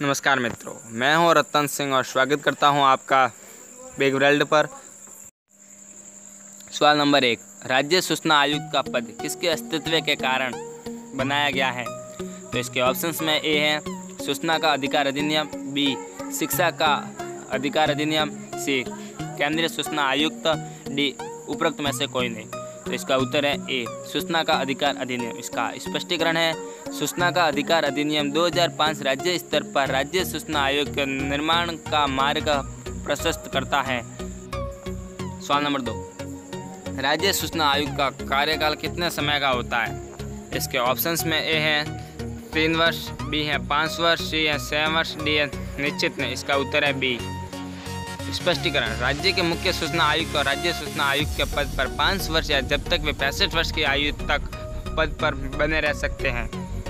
नमस्कार मित्रों, मैं हूं रतन सिंह और स्वागत करता हूं आपका बिग वर्ल्ड पर। सवाल नंबर 1, राज्य सूचना आयुक्त का पद किसके अस्तित्व के कारण बनाया गया है? तो इसके ऑप्शंस में ए है सूचना का अधिकार अधिनियम, बी शिक्षा का अधिकार अधिनियम, सी केंद्रीय सूचना आयुक्त, डी उपरोक्त में से कोई नहीं। तो इसका उत्तर है ए सूचना का अधिकार अधिनियम। इसका स्पष्टीकरण है सूचना का अधिकार अधिनियम 2005 राज्य स्तर पर राज्य सूचना आयोग के निर्माण का मार्ग प्रशस्त करता है। सवाल नंबर 2, राज्य सूचना आयोग का कार्यकाल कितने समय का होता है? इसके ऑप्शंस में ए है 3 वर्ष, बी है 5 वर्ष, सी है 6 वर्ष, डी है निश्चित नहीं। इसका उत्तर है बी। स्पष्टीकरण, राज्य के मुख्य सूचना आयुक्त और राज्य सूचना आयुक्त के पद पर 5 वर्ष या जब तक वे 65 वर्ष की आयु तक पद पर बने रह सकते हैं।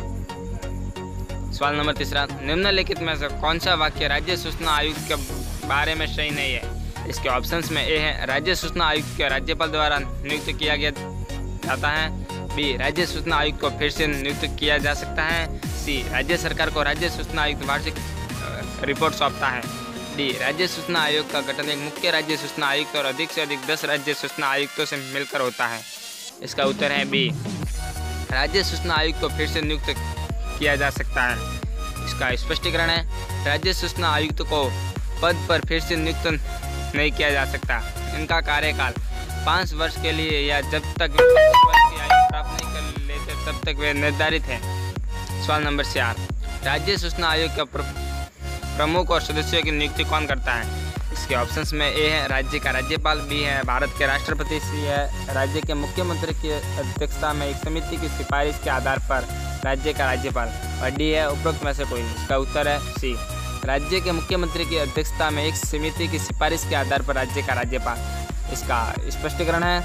सवाल नंबर 3, निम्नलिखित में से कौन सा वाक्य राज्य सूचना आयुक्त के बारे में सही नहीं है? इसके ऑप्शंस में ए है राज्य सूचना आयुक्त के राज्यपाल द्वारा नियुक्त किया गया जाता है, बी राज्य सूचना आयुक्त को फिर से नियुक्त किया जा सकता है, सी राज्य सरकार को राज्य सूचना आयुक्त वार्षिक रिपोर्ट सौंपता है, डी राज्य सूचना आयोग का गठन एक मुख्य राज्य सूचना आयुक्त और अधिक से अधिक 10 राज्य सूचना आयुक्तों से मिलकर होता है। इसका उत्तर है बी राज्य सूचना आयुक्त को फिर से नियुक्त किया जा सकता है। इसका स्पष्टीकरण है राज्य सूचना आयुक्त को पद पर फिर से नियुक्त नहीं किया जा सकता। इनका कार्यकाल 5 वर्ष के लिए या जब तक वे 65 वर्ष की आयु प्राप्त नहीं कर लेते तब तक वे निर्धारित है। सवाल नंबर 4, राज्य सूचना आयोग का प्रमुख और सदस्यों की नियुक्ति कौन करता है? इसके ऑप्शंस में ए है राज्य का राज्यपाल, बी है भारत के राष्ट्रपति, सी है राज्य के मुख्यमंत्री की अध्यक्षता में एक समिति की सिफारिश के आधार पर राज्य का राज्यपाल, और डी है उपरोक्त में से कोई नहीं। इसका उत्तर है सी राज्य के मुख्यमंत्री की अध्यक्षता में एक समिति की सिफारिश के आधार पर राज्य का राज्यपाल। इसका स्पष्टीकरण है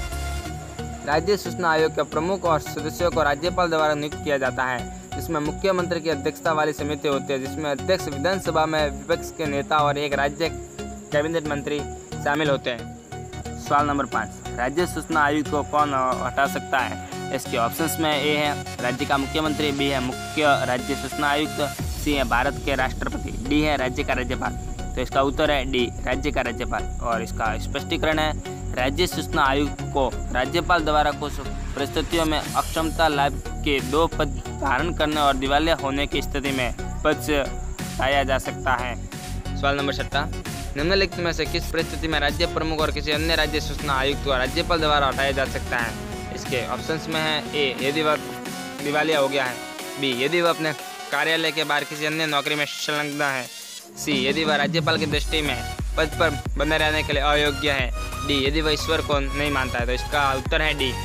राज्य सूचना आयोग के प्रमुख और सदस्यों को राज्यपाल द्वारा नियुक्त किया जाता है, जिसमें मुख्यमंत्री की अध्यक्षता वाली समिति होती है, जिसमें अध्यक्ष, विधानसभा में विपक्ष के नेता और एक राज्य कैबिनेट मंत्री शामिल होते हैं। सवाल नंबर 5, राज्य सूचना आयुक्त को कौन हटा सकता है? इसके ऑप्शंस में ए है राज्य का मुख्यमंत्री, बी है मुख्य राज्य सूचना आयुक्त, सी है भारत के राष्ट्रपति, डी है राज्य का राज्यपाल। तो इसका उत्तर है डी राज्य का राज्यपाल। और इसका स्पष्टीकरण है राज्य सूचना आयुक्त को राज्यपाल द्वारा कुछ परिस्थितियों में अक्षमता लाभ के 2 पद धारण करने और दिवालिया होने की स्थिति में पद से हटाया जा सकता है। सवाल नंबर 6, निम्नलिखित में से किस परिस्थिति में राज्य प्रमुख और किसी अन्य राज्य सूचना आयुक्त को राज्यपाल द्वारा हटाया जा सकता है? इसके ऑप्शंस में है ए यदि वह दिवालिया हो गया है, बी यदि वह अपने कार्यालय के बाहर किसी अन्य नौकरी में संलग्न है, सी यदि वह राज्यपाल की दृष्टि में पद पर बने रहने के लिए अयोग्य है, डी यदि वह ईश्वर को नहीं मानता है। तो इसका उत्तर है डी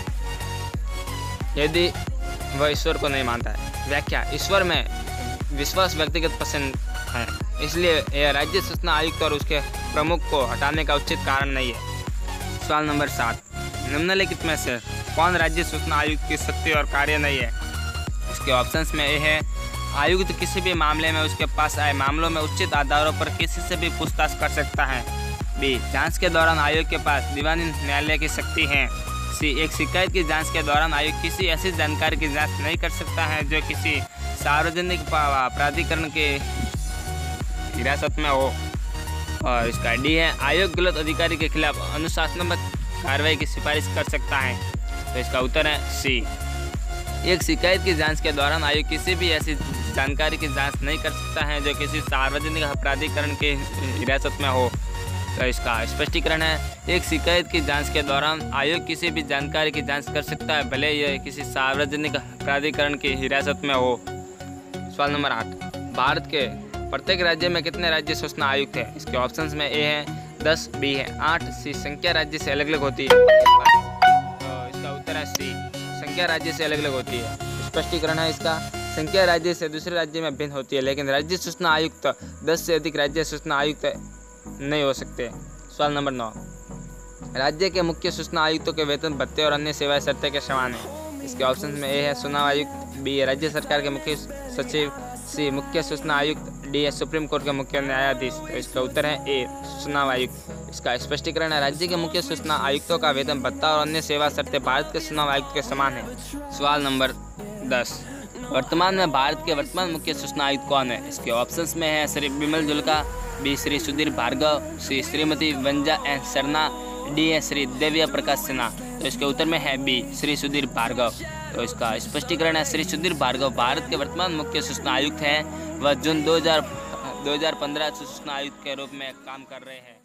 यदि वह ईश्वर को नहीं मानता है। व्याख्या, ईश्वर में विश्वास व्यक्तिगत पसंद है, इसलिए यह राज्य सूचना आयुक्त और उसके प्रमुख को हटाने का उचित कारण नहीं है। सवाल नंबर 7, निम्नलिखित में से कौन राज्य सूचना आयुक्त की शक्ति और कार्य नहीं है? इसके ऑप्शंस में ए है आयुक्त किसी भी मामले में उसके पास आए मामलों में उचित आधारों पर किसी से भी पूछताछ कर सकता है, बी जांच के दौरान आयोग के पास दीवानी न्यायालय की शक्ति है, सी एक शिकायत की जांच के दौरान आयोग किसी ऐसी जानकारी की जांच नहीं कर सकता है जो किसी सार्वजनिक प्राधिकरण के हिरासत में हो, और इसका डी है आयोग गलत अधिकारी के खिलाफ अनुशासनात्मक कार्रवाई की सिफारिश कर सकता है। तो इसका उत्तर है सी एक शिकायत की जांच के दौरान आयोग किसी भी ऐसी जानकारी की जांच नहीं कर सकता है जो किसी सार्वजनिक प्राधिकरण के हिरासत में हो। तो इसका स्पष्टीकरण है एक शिकायत की जांच के दौरान आयोग किसी भी जानकारी की जांच कर सकता है, भले यह किसी सार्वजनिक प्राधिकरण की हिरासत में हो। सवाल नंबर 8, भारत के प्रत्येक राज्य में कितने राज्य सूचना आयुक्त है? इसके ऑप्शंस में ए है 10, बी है 8, सी संख्या राज्य से अलग अलग होती है। तो इसका उत्तर है सी संख्या राज्य से अलग अलग होती है। स्पष्टीकरण है इसका संख्या राज्य से दूसरे राज्य में भिन्न होती है, लेकिन राज्य सूचना आयुक्त 10 से अधिक राज्य सूचना आयुक्त नहीं हो सकते। सवाल नंबर 9, राज्य के मुख्य सूचना आयुक्तों के वेतन भत्ते और अन्य सेवाएं शर्तें के समान है। इसके ऑप्शन में ए है चुनाव आयुक्त, बी है राज्य सरकार के मुख्य सचिव, सी मुख्य सूचना आयुक्त, डी है सुप्रीम कोर्ट के मुख्य न्यायाधीश। तो इसका उत्तर है ए चुनाव आयुक्त। इसका स्पष्टीकरण है राज्य के मुख्य सूचना आयुक्तों का वेतन भत्ता और अन्य सेवा शर्तें भारत के चुनाव आयुक्त के समान है। सवाल नंबर 10, वर्तमान में भारत के वर्तमान मुख्य सूचना आयुक्त कौन है? इसके ऑप्शंस में है Shri Bimal Julka, B Shri Sudhir Bhargava, C Shrimati Vanja N Sharma, D है श्री देव्या प्रकाश सिन्हा। तो इसके उत्तर में है बी श्री सुधीर भार्गव। तो इसका स्पष्टीकरण है श्री सुधीर भार्गव भारत के वर्तमान मुख्य सूचना आयुक्त हैं। वह जून 2015 से सूचना आयुक्त के रूप में काम कर रहे हैं।